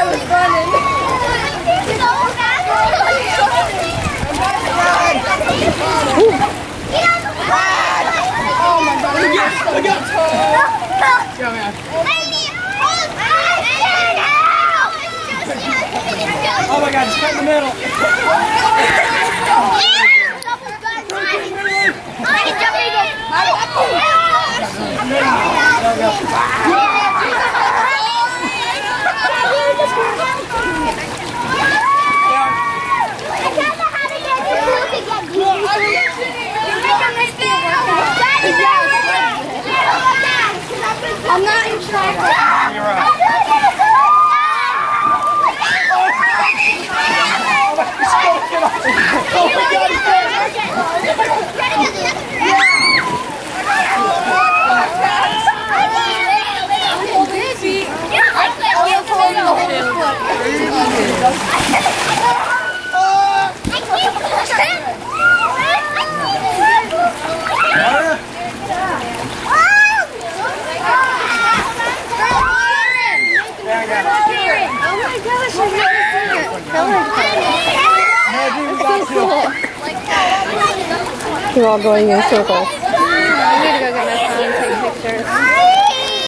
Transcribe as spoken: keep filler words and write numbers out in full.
was running. Oh my God! Look at! Look at! Go, man. Oh my God! Just cut in the middle. I'm not in track. You're right. Oh my God! You're all going in circles. I need to go get my phone and take pictures.